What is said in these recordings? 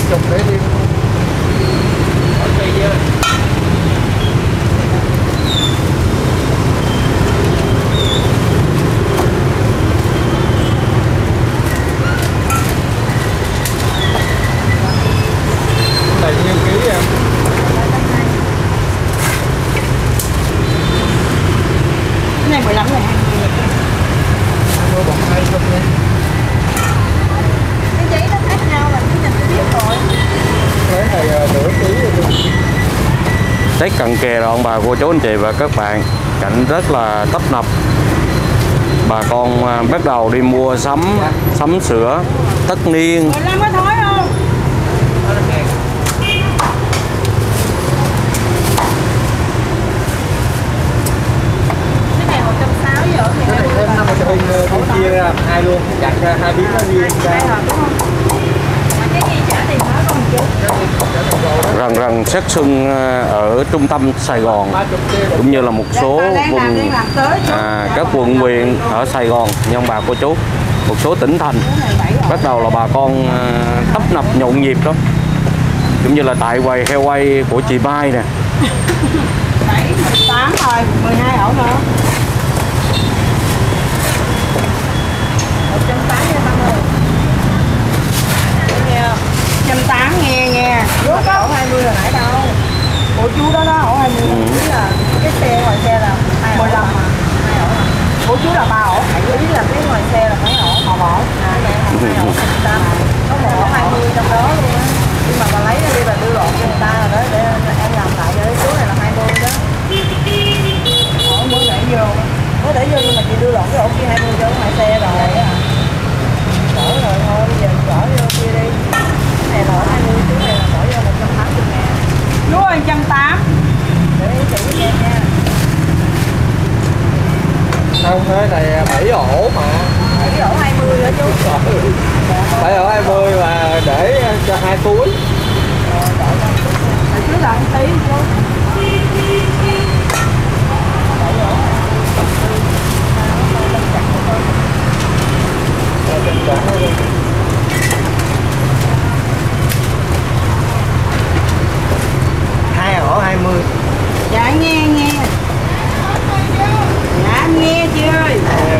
chục để đi ở cây dơ. Này nhiêu ký em? Cái này 15 này 20. Mua bọc 20 nha. Cái giấy nó khác nhau là cái nhìn tôi biết rồi. Cái này nửa ký rồi. Tết cận kề rồi ông bà cô chú anh chị và các bạn, cảnh rất là tấp nập. Bà con bắt đầu đi mua sắm sữa tất niên. 15 có thối không? Cái này 160 giờ thì Cái này thêm 50 bình chia ra hai luôn, chặt ra hai miếng nó riêng ra. Cái gì trả tiền nói con chút. Rần Sắc Xuân ở trung tâm Sài Gòn cũng như là một số vùng các quận huyện ở Sài Gòn nha ông bà cô chú, một số tỉnh thành bắt đầu là bà con tấp nập nhộn nhịp đó, cũng như là tại quầy heo quay của chị Mai nè. 7, 18 thôi, 12 ổ nữa. 180 nha ba ơi. 180 nghe. Ổ 20 là nãy đâu. Ổ chú đó ổ 20 là cái xe ngoài xe là 15 mà. 2 ổ. Ổ chú là 3 ổ, ý là cái ngoài xe là mấy ổ, 1 ổ. 2 ổ 100. Có 1 ổ 20 trong đó luôn á. Nhưng mà bà lấy nó đi bà đưa lộn cho người ta rồi đó để em làm lại cho cái số này là 20 đó. Ổ mới để vô. Mới để vô nhưng mà chị đưa lộn cái ổ kia 20 cho ngoài xe rồi. Bỏ rồi thôi, bây giờ bỏ vô kia đi. Cái này là ổ 20, chú này là bỏ vô 180 ngàn. Chú ơi 180. Để ý chị với em nha. Không, cái này 7 ổ mà. 7 ổ 20 hả chú? 7 ổ 20 là để cho 2 túi. Chú làm tí chú. Hai ổ 20. Dạ nghe. Dạ nghe chị ơi.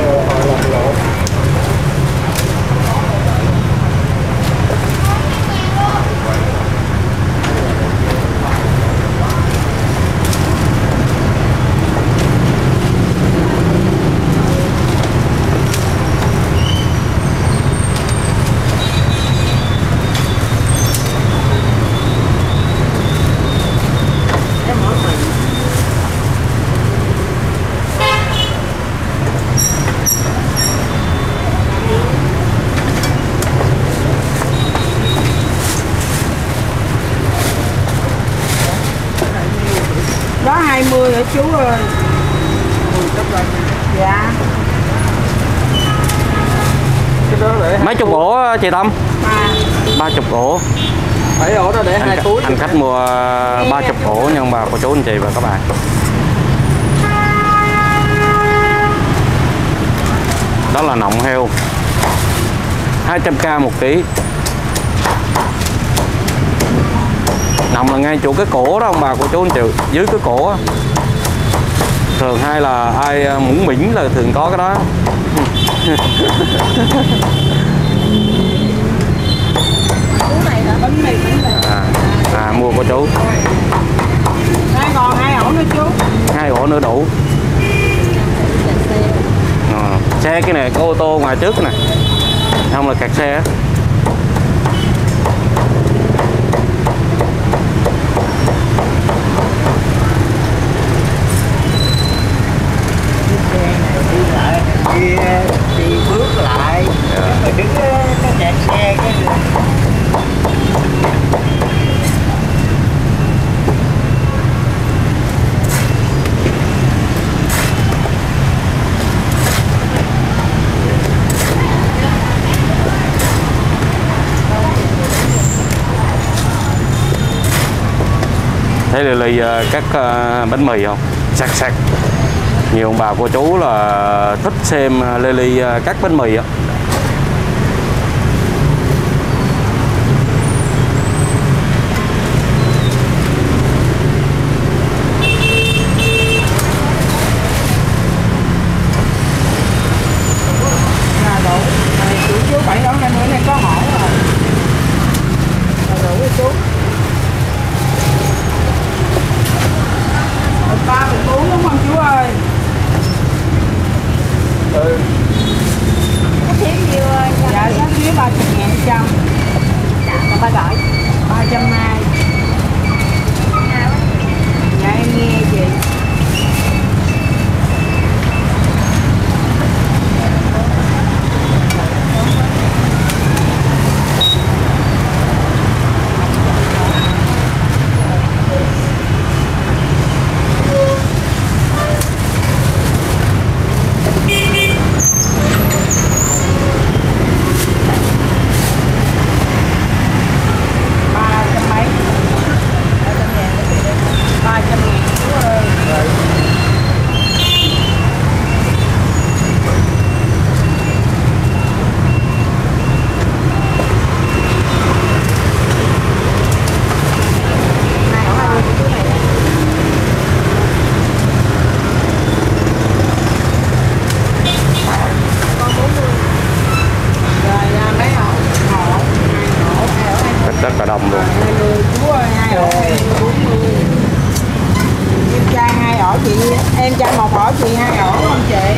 Đó 20 hả chú ơi? Dạ. Cái đó để Mấy chục ổ chị Tâm? 30 ổ. 7 ổ đó để 2 túi. Anh khách mua 30 ổ nha ông bà cô chú anh chị và các bạn. Đó là nọng heo 200k 1 kg. Nọng là ngay chỗ cái cổ đó ông bà cô chú anh chị, dưới cái cổ đó. Thường hay là ai mũn mĩnh là thường có cái đó. Chú này là bánh mì. Mua cô chú. Đây còn 2 ổ nữa chú. 2 ổ nữa đủ. Xe cái này có ô tô ngoài trước nè, không là kẹt xe á. Đi bước lại rồi đứng cái kẹt xe cái thấy ly các bánh mì không, sạc nhiều ông bà cô chú là thích xem ly các bánh mì á. rất là đông luôn. 20 chú ơi, 2 ổ 40. Em trai 2 ổ chị, em trai 1 ổ chị 2 ổ không chị?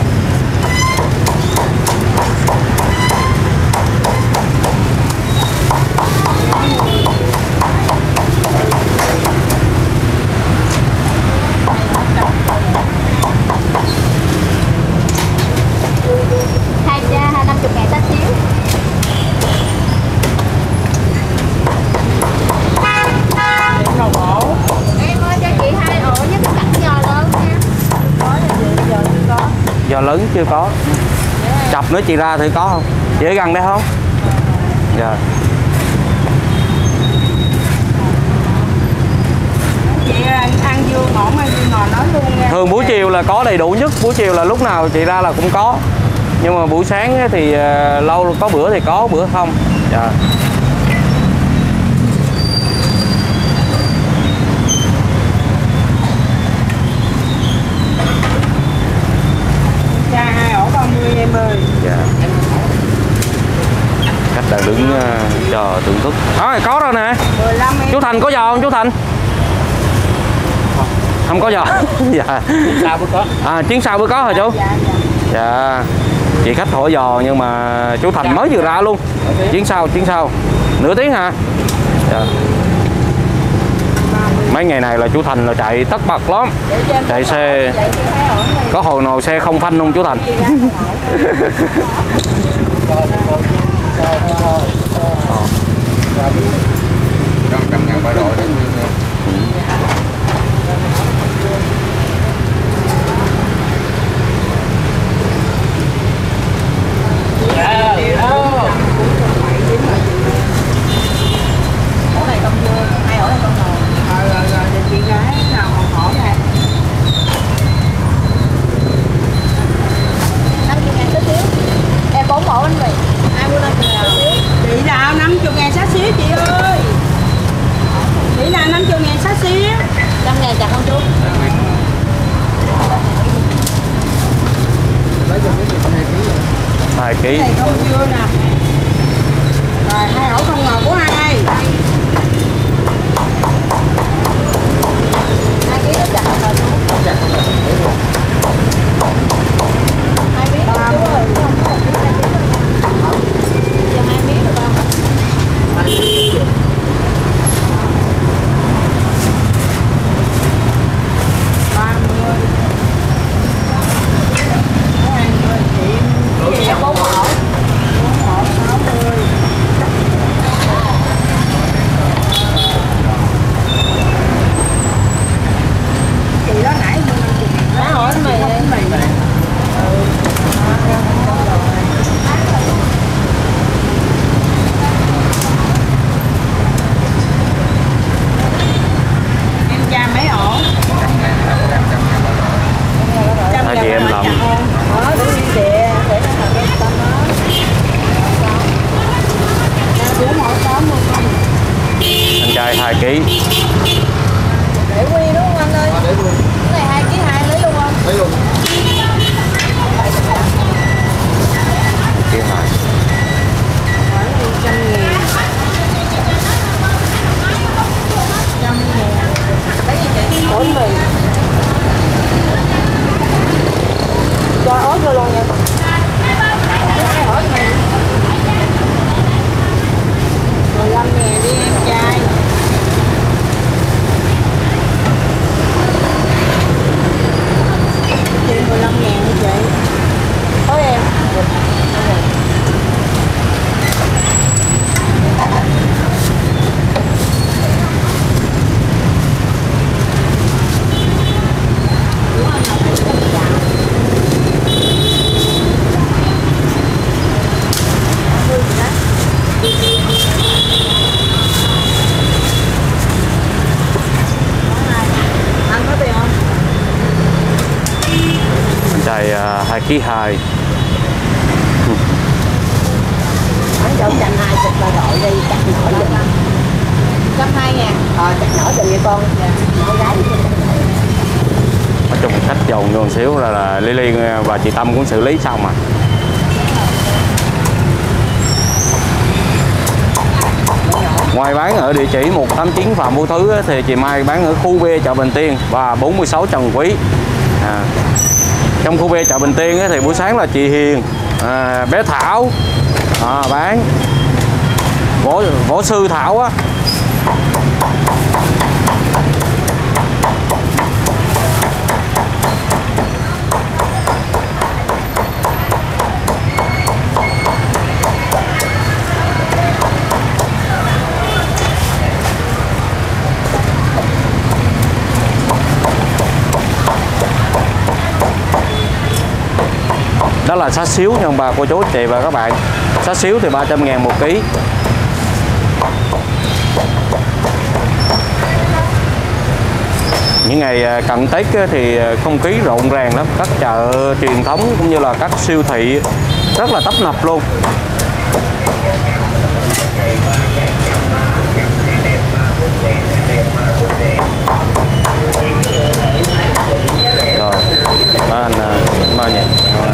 Hai cha 50.000 tách xíu. Em 1 ổ. Em ơi cho chị 2 ổ với cái cặp giò lớn nha. Có là gì giờ chưa có. Giò lớn chưa có. Chập nữa chị ra thử có không? Chị ở gần đây không? Dạ. Chị ăn dưa ngỗng ăn dưa ngò nói luôn nha. Thường buổi chiều là có đầy đủ nhất, buổi chiều là lúc nào chị ra là cũng có. Nhưng mà buổi sáng thì lâu có bữa thì có, bữa không. Dạ. Cha 2 ổ 30 em ơi. Dạ. Khách đang đứng chờ thưởng thức. Đó, có rồi nè. 15 em. Chú Thành có giò không chú Thành? Không có giò. Dạ. Sao mới có? À, chuyến sau mới có hả chú? Dạ dạ. Dạ. Chị khách hỏi giò nhưng mà chú Thành mới vừa ra luôn. Chuyến sau. Nửa tiếng hả? Dạ. Mấy ngày này là chú Thành là chạy tất bật lắm. Chạy xe. Có hồi nào xe không phanh không chú Thành? Trăm ngàn ba độ đấy. Ổ này con dưa, 2 ổ này con ngò. Rồi để chị gái nào còn ổ này. 50.000 tách xíu. Em 4 ổ bánh mì. Ai mua 50.000 tách xíu. Chị nào 50.000 sát xíu chị ơi. Chị nào 50.000 sát xíu. 100.000 chặt không chú? Lấy cho cái gì 2 kg rồi. 2 kg. Cái này con dưa nè. Rồi 2 ổ con ngò của ai? 2 kg nó chặt rồi chú. Chắc là để luôn. 2 miếng chú ơi. Giờ 2 miếng được không? 30. 20 chị. Em 4 ổ. 4 ổ 60. Chị đó nãy mua 50.000. Má ổ bánh mì đi. Em cha mấy ổ? Hai chị em làm. Ở để đi địa để nó làm cái tâm đó. Chú mỗi 60. Anh trai 2 kg. Để nguyên đúng không anh ơi? Để luôn. Cái này 2 kg 2 lấy luôn không? Lấy luôn. Kg 2. Khoảng 100.000. 100.000. Lấy gì chị? Ổ mì. Cho ớt vô luôn nha. Ớt mì. 15.000 đi em trai. Chị 15.000 hả chị? Thôi em. Anh có tiền không? Anh trai 2 kg 2. Anh cho chanh 2 chục bà gọi đi, chặt nhỏ giùm. 120.000. Chặt nhỏ giùm nha con. Con gái đi. Nói chung khách dồn vô một xíu là Lily và chị Tâm cũng xử lý xong mà. Ngoài bán ở địa chỉ 189 Phạm Vũ Thứ thì chị Mai bán ở khu B chợ Bình Tiên và 46 Trần Quý. Trong khu B chợ Bình Tiên thì buổi sáng là chị Hiền, bé Thảo bán, võ sư Thảo á. Đó là xá xíu nha ông bà cô chú anh chị và các bạn. Xá xíu thì 300.000 một ký. Những ngày cận Tết thì không khí rộn ràng lắm. Các chợ truyền thống cũng như là các siêu thị rất là tấp nập luôn. Rồi, anh bao nhiêu?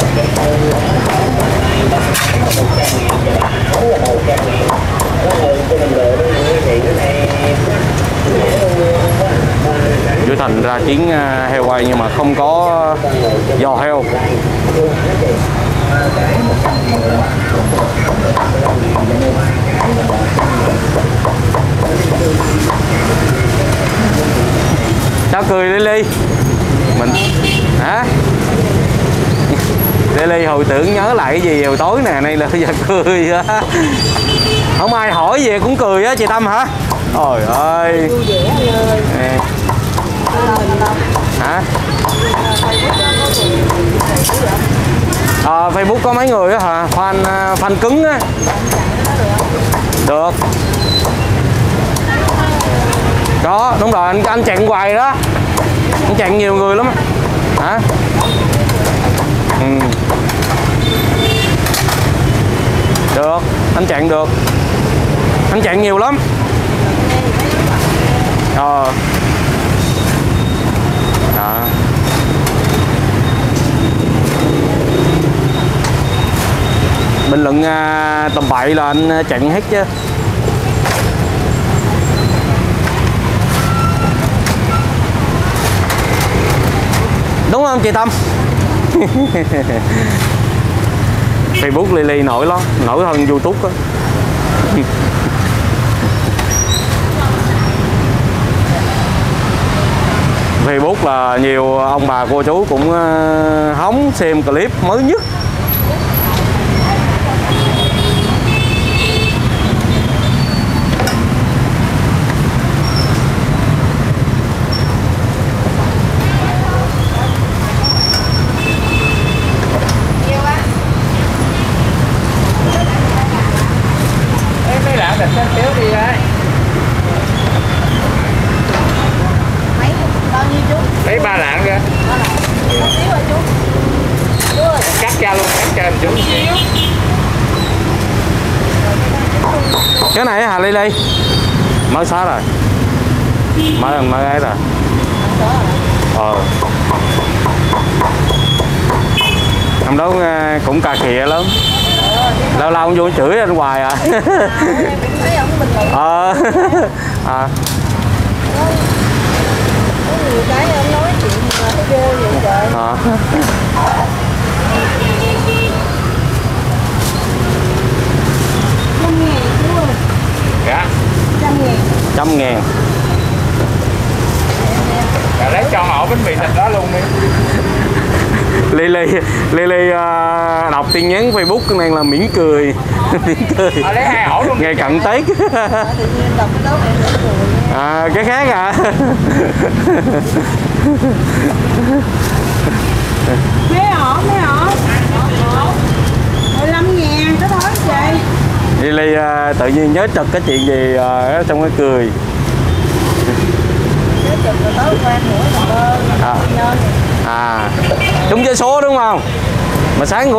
Chú Thành ra chiến heo quay nhưng mà không có giò heo. Sao cười Lily? Mình hả? Lily hồi tưởng nhớ lại cái gì hồi tối nè, nay là giờ cười á. Không ai hỏi gì cũng cười á chị Tâm hả? Trời ơi. Hả? Facebook có mấy người á hả? Fan cứng á. Được. Có, đúng rồi, anh chặn hoài đó. Anh chặn nhiều người lắm. Hả? Được, anh chặn được. Anh chặn nhiều lắm. Đó. Bình luận tầm bậy là anh chặn hết chứ. Đúng không chị Tâm? Facebook Lily nổi lắm, nổi hơn YouTube á. Facebook là nhiều ông bà cô chú cũng hóng xem clip mới nhất. Đặt xíu đi ấy. Mấy bao nhiêu chú? Lấy 3 lạng kìa. Xíu rồi chú. Chú ơi. Cắt ra luôn, cắt cho em chú. Cái này hả Lily? Mới xóa rồi. Mới ấy rồi. Hôm đó cũng cà khịa lắm. Lâu lâu ông vô chửi anh hoài à. Có nhiều cái ông nói chuyện mà nó vô vậy trời. 100.000 chú ơi. Dạ. 100.000. 100.000. Dạ, lấy cho họ bánh mì thịt đó luôn đi. Lily đọc tin nhắn Facebook này là mỉm cười. Mỉm cười. Lấy 2 ổ luôn. Ngày cận Tết. Cái khác à. Mấy ổ 15.000 cái thôi chị. Lily tự nhiên nhớ trật cái chuyện gì trong cái cười. Trúng vé số đúng không? Mà sáng